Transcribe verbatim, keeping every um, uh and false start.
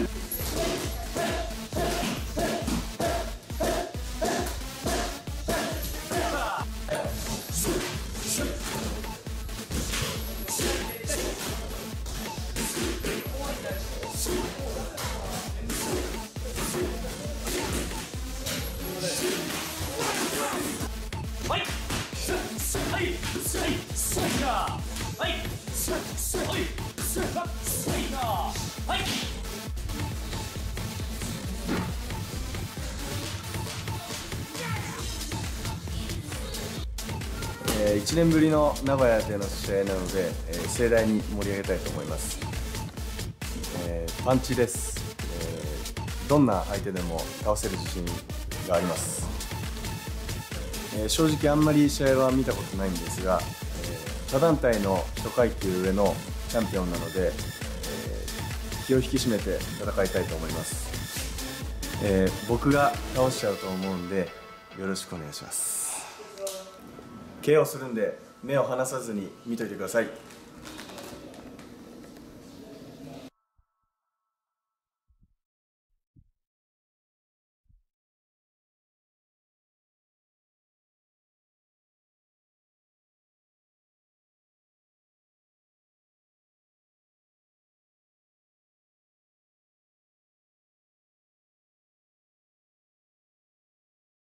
いちねんぶりの名古屋での試合なので、えー、盛大に盛り上げたいと思います。えー、パンチです、えー、どんな相手でも倒せる自信があります。えー、正直あんまり試合は見たことないんですが、えー、他団体のいち階級上のチャンピオンなので、えー、気を引き締めて戦いたいと思います。えー、僕が倒しちゃうと思うんでよろしくお願いします。ケーオー するんで目を離さずに見といてください。